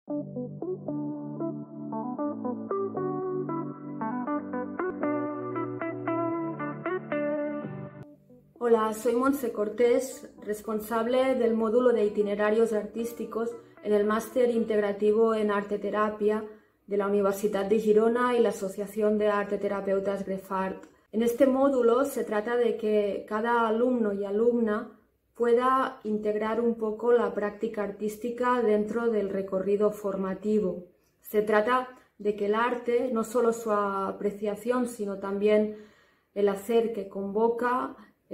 Hola, soy Montse Cortés, responsable del módulo de itinerarios artísticos en el Máster Integrativo en Arte-Terapia de la Universitat de Girona y la Asociación de Arteterapeutas Grefart. En este módulo se trata de que cada alumno y alumna pueda integrar un poco la práctica artística dentro del recorrido formativo. Se trata de que el arte, no solo su apreciación, sino también el hacer que convoca,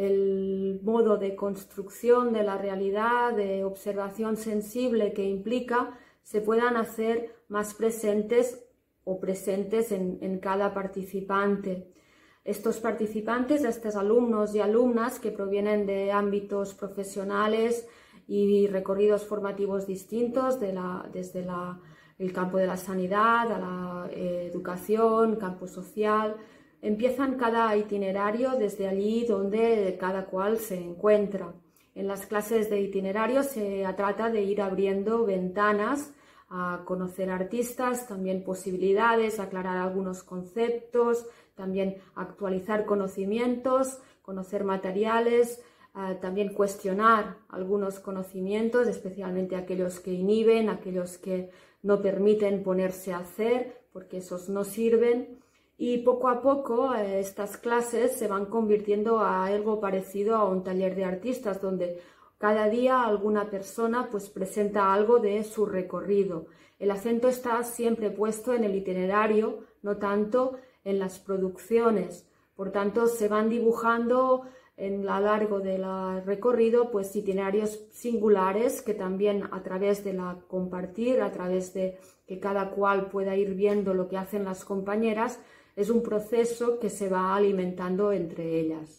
el modo de construcción de la realidad, de observación sensible que implica, se puedan hacer más presentes o presentes en cada participante. Estos participantes, estos alumnos y alumnas que provienen de ámbitos profesionales y recorridos formativos distintos, desde el campo de la sanidad, a la educación, campo social, empiezan cada itinerario desde allí donde cada cual se encuentra. En las clases de itinerario se trata de ir abriendo ventanas a conocer artistas, también posibilidades, aclarar algunos conceptos, también actualizar conocimientos, conocer materiales, también cuestionar algunos conocimientos, especialmente aquellos que inhiben, aquellos que no permiten ponerse a hacer, porque esos no sirven. Y poco a poco estas clases se van convirtiendo a algo parecido a un taller de artistas, donde cada día alguna persona pues presenta algo de su recorrido. El acento está siempre puesto en el itinerario, no tanto en las producciones. Por tanto, se van dibujando a lo largo del recorrido pues itinerarios singulares que también a través de la compartir, a través de que cada cual pueda ir viendo lo que hacen las compañeras, es un proceso que se va alimentando entre ellas.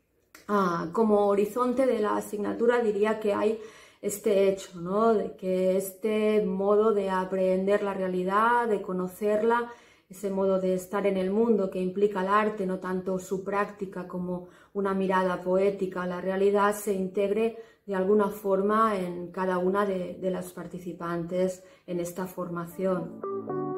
Como horizonte de la asignatura diría que hay este hecho, ¿no? De que este modo de aprender la realidad, de conocerla, ese modo de estar en el mundo que implica el arte, no tanto su práctica como una mirada poética a la realidad, se integre de alguna forma en cada una de las participantes en esta formación.